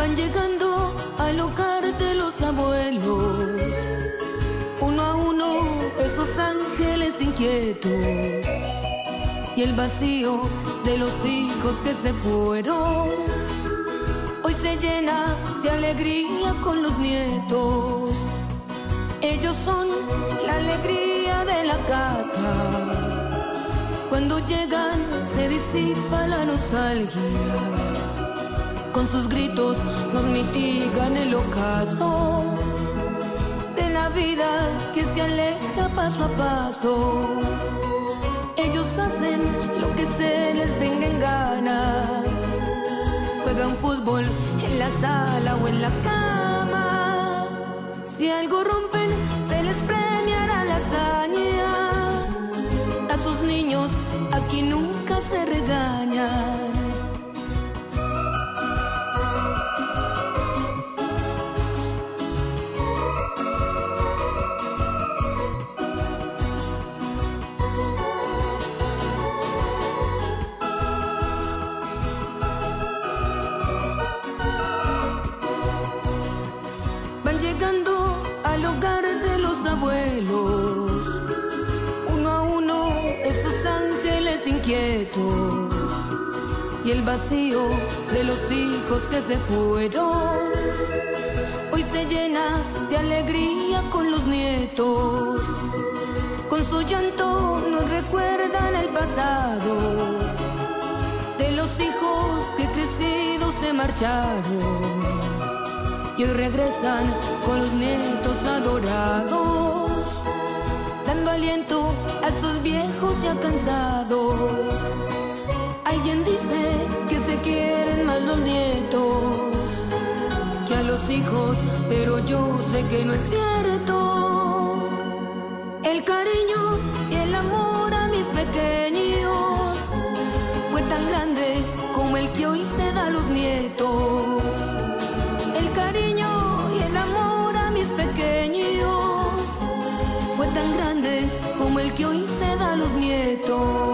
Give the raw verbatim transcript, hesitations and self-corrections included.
Van llegando al hogar de los abuelos, uno a uno esos ángeles inquietos, y el vacío de los hijos que se fueron hoy se llena de alegría con los nietos. Ellos son la alegría de la casa. Cuando llegan se disipa la nostalgia. Con sus gritos nos mitigan el ocaso de la vida que se aleja paso a paso. Ellos hacen lo que se les venga en gana. Juegan fútbol en la sala o en la cama. Si algo rompen, se les premiará la hazaña. A sus niños aquí nunca se regañan. Llegando al hogar de los abuelos, uno a uno esos ángeles inquietos, y el vacío de los hijos que se fueron hoy se llena de alegría con los nietos. Con su llanto nos recuerdan el pasado de los hijos que crecidos se marcharon y hoy regresan con los nietos adorados, dando aliento a estos viejos ya cansados. Alguien dice que se quieren más los nietos que a los hijos, pero yo sé que no es cierto. El cariño y el amor a mis pequeños fue tan grande como el que hoy se da a los nietos. El cariño y el amor a mis pequeños fue tan grande como el que hoy se da a los nietos.